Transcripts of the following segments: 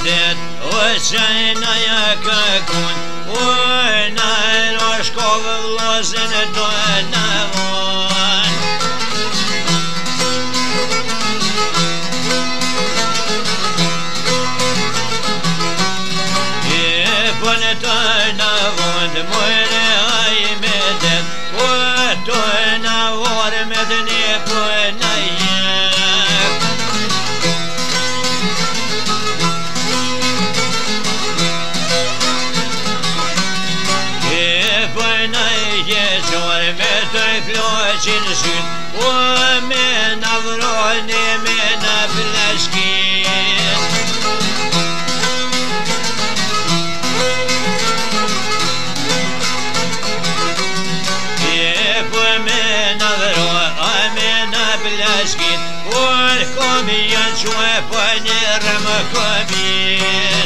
det och tjejerna jag kakon och när och skovlåsen då när var Törna vård mörre aj med det och törna var med ner på neje på neje kör med törflåsin syn och med navrone med navlaskin Blaskin, ой, комьян, чуя по нерам комит.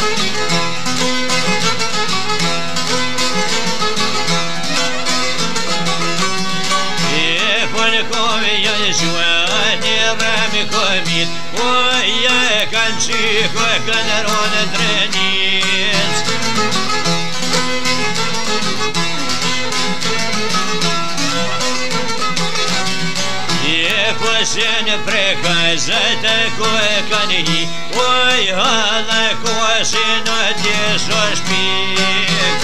И по комьян, чуя нерам комит, ой, я кончик, ой, канарон тренец. Посень приказай такое коньи, ой, гала косину дешо шпик.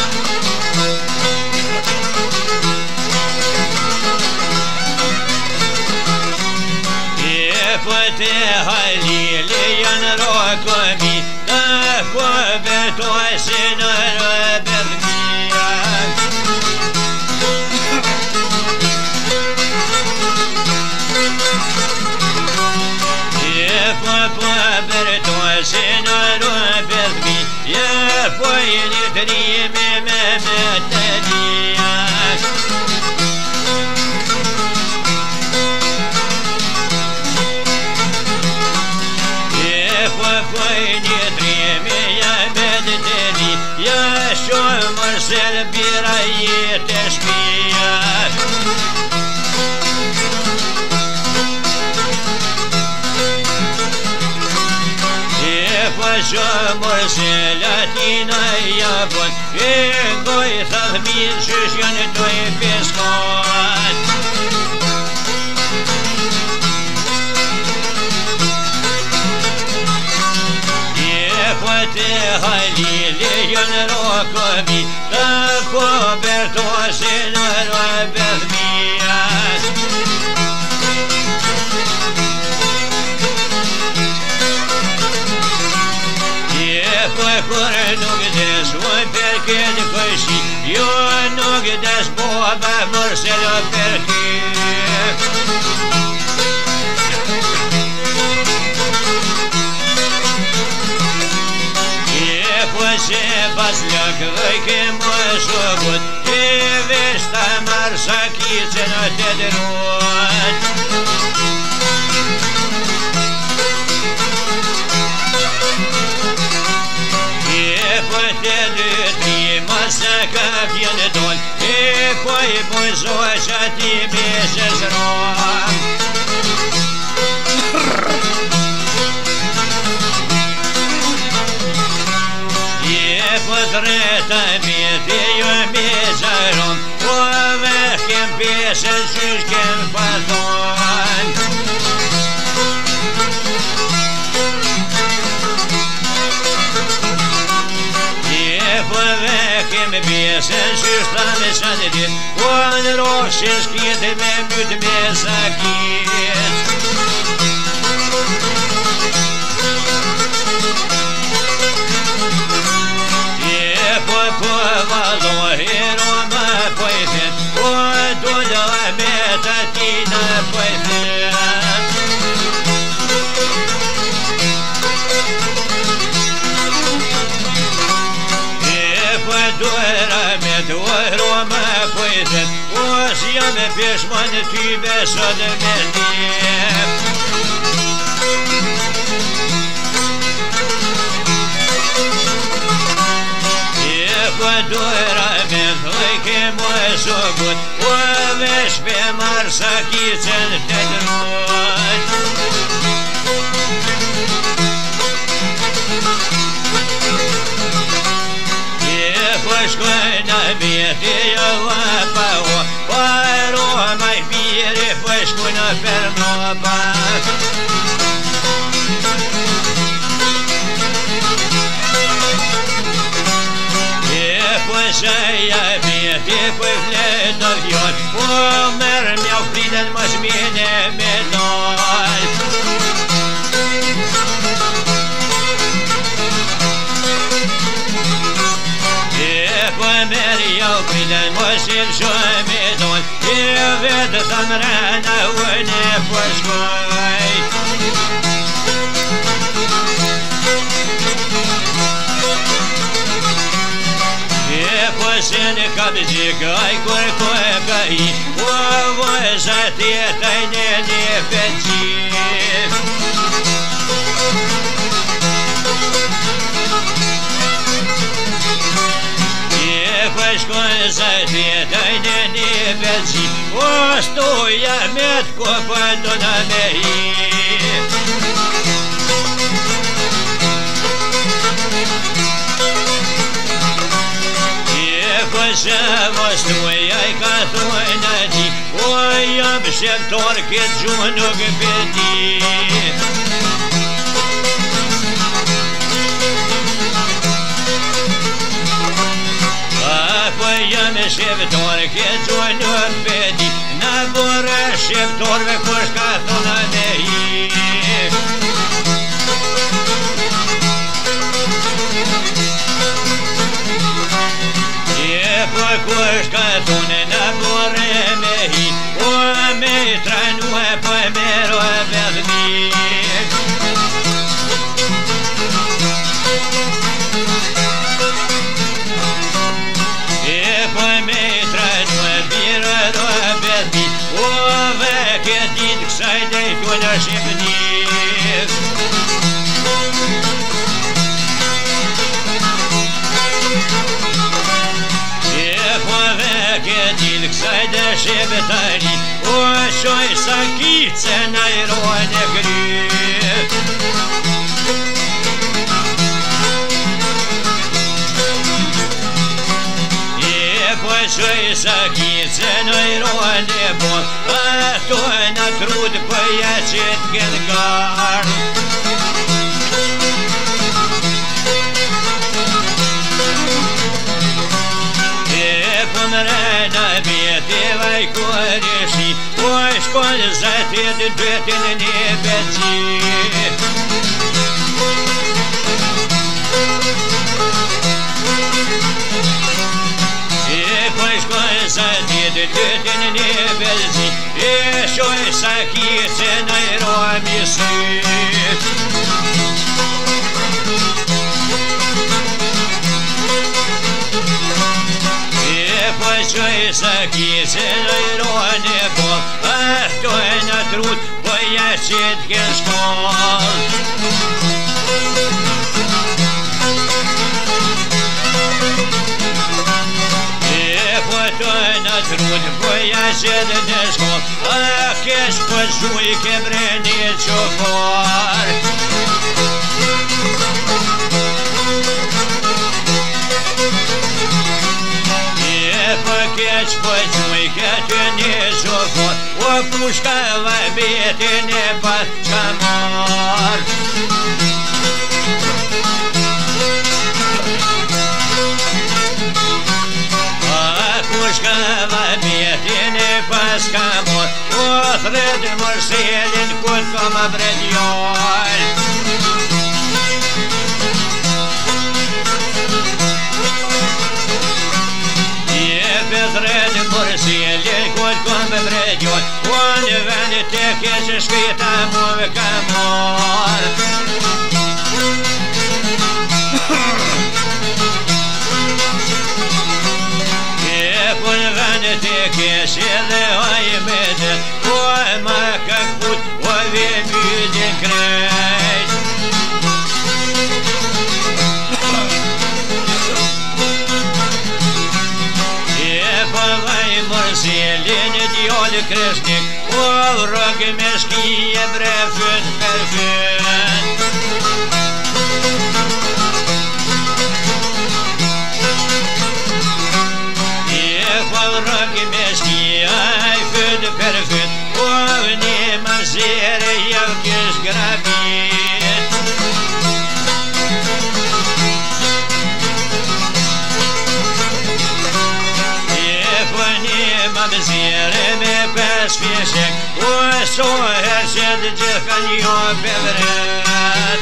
И потягай лилиян роками, такой бетосину робермия. Сеньор Берми, я поели три меметания. Я поели три меметания. Я еще Марсель Бирает шпия. Почему селятина яблонь, Венгой совминшишь, я не то и пескот. И потягай лилиян роками, так обертосина робермия. Ногдеш в перке дикоши, ё ногдеш боба Марсель перки. И после басляк выки мой шогут, и весь там маршаки цена тедерут. Ты масака пьяный дон, и пой зося тебе сестром. И потретами ты ее мезаром, по верхним песен шишкин потом. Besen sysslade sanningen och en råsens med mutmesaket. Det på vad här och med pojken och då jag mäta dina pojken. Рома поедет, ось я me пешман тебе садомени. Подуэрами твойки мой согут, овеш бе марсаки цен тедрут. pășcoană bete eu apău, păru mai bire pășcoană pernoba. Pășaia bete păvledovion, umer mi-au priden măs mine medal. Mereu priden măsim și-o-medon, eu ved să-n rană une pășcoi. E pășene capzicai curcoi, o văzătie tăine nefectiv. Pășcoană fie de neveți, o stuia met cu păduna mei. E pășa o stuia-i ca tunădi, o iam și-mi torchet junug pe tine. Păiame șeptor, chețonor pedi, naboră șeptor ve coșcatona mei. E pe coșcatone naboră mei, o mei tranue pe mero verdi. O veche dit să-i dei până și vnic. E po veche dit să-i dei și vtări, o și-oi să ghițe n-ai roane gric. Și să ghițe n-ai roane bun, atună trud păiacet gângar. E pumrana bete vai coreși, o școală zate de dete-n nebeții. Să-ti de dete-n nebelzi, e și-oi să chițe n-ai roamisi. E păi-și-oi să chițe n-ai roane bol, a-tu-i n-atrut păiacet ghenșcol. Trud păiacet de școl, a-chești pășui chebrenici o for. E păchești pășui chebrenici o for, o pușcă va bete nepașca mor. Pușcava bietine pascamor, o thred morselin kut kama bredjol. E pe thred morselin kut kama bredjol, on vende tekes skita mov kamor. Кешеле оймеде, ойма как путь, ове мюде край. E povai morselene diole creșnic, o rog meșchie brefând perfând. sfieșec, o soherce de gelcanio pe vret.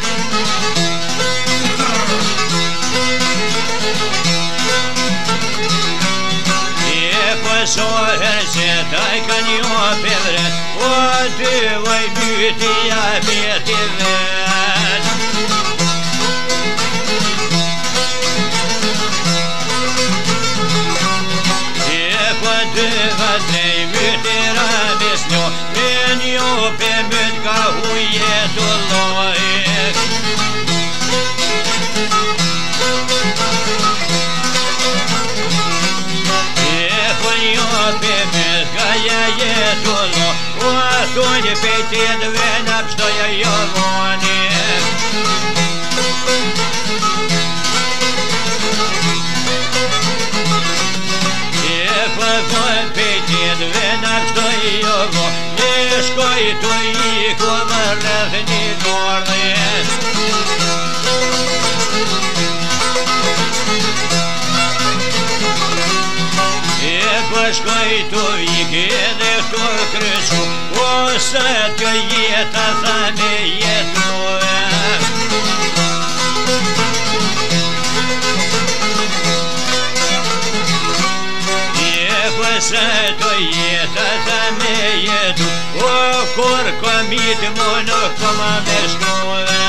Soherce, tai canio pe vret, o te voi bütia pe tivet. Deva trei mytera besnio, menio pe mytka huietul loic. Pe mytka jaietul lo, o atunci pe tine venap što je Jovonic. Pejtjen venap što je ovo, teško i to i kovarah ni gorne. Paško i to i kede to kreću, osadka je ta zame je tvoja. Sato je tata me jedu, o korko mit mono koma meškova.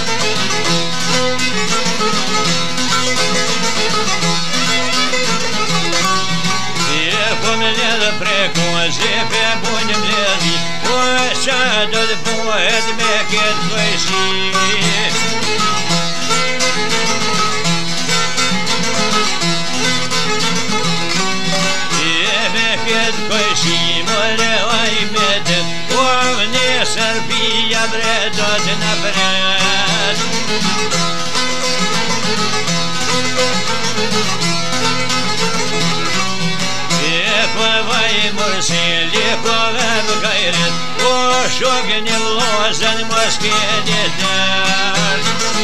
Je pomljela preko zepe bunjem ljevi, o šadod poed meket kojši. Kojši more ojmete, ovne Srbija bredot napred. Lijepo vajmur si, lijepo vem gajret, o šognjev lozan moskveni dar.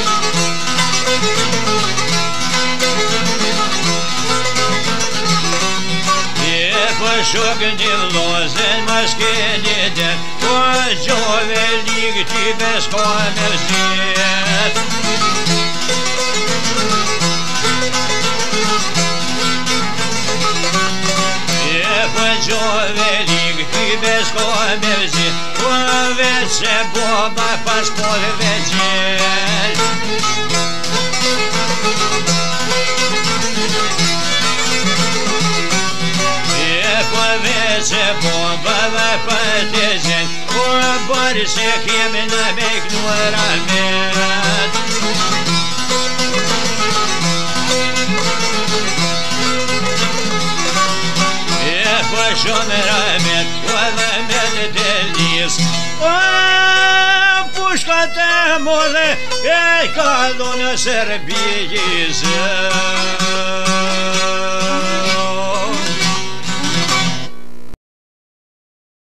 Šogni lozen maskeni den, o džove lygti bez komersiet. Po džove lygti bez komersiet, o vece boba pas polvedžel. Vece bomba va patezen, o borse kemina beknura med. Pošomera med, ova med delis, o puška te mole, e kalon Srbiji zem.